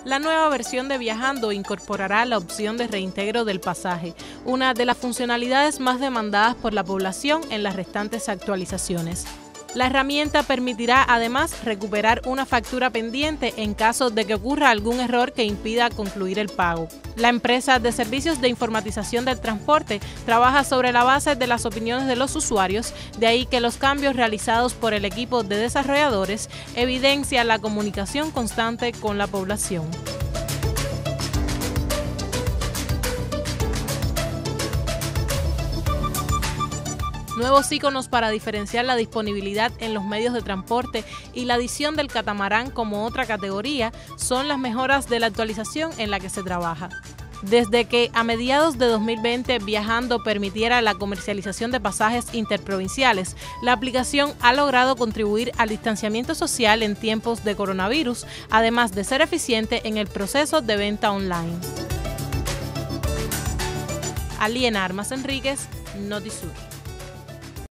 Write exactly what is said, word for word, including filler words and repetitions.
La nueva versión de Viajando incorporará la opción de reintegro del pasaje, una de las funcionalidades más demandadas por la población en las restantes actualizaciones. La herramienta permitirá además recuperar una factura pendiente en caso de que ocurra algún error que impida concluir el pago. La empresa de servicios de informatización del transporte trabaja sobre la base de las opiniones de los usuarios, de ahí que los cambios realizados por el equipo de desarrolladores evidencian la comunicación constante con la población. Nuevos iconos para diferenciar la disponibilidad en los medios de transporte y la adición del catamarán como otra categoría son las mejoras de la actualización en la que se trabaja. Desde que a mediados de dos mil veinte Viajando permitiera la comercialización de pasajes interprovinciales, la aplicación ha logrado contribuir al distanciamiento social en tiempos de coronavirus, además de ser eficiente en el proceso de venta online. Aliena Armas Enríquez, Notisur.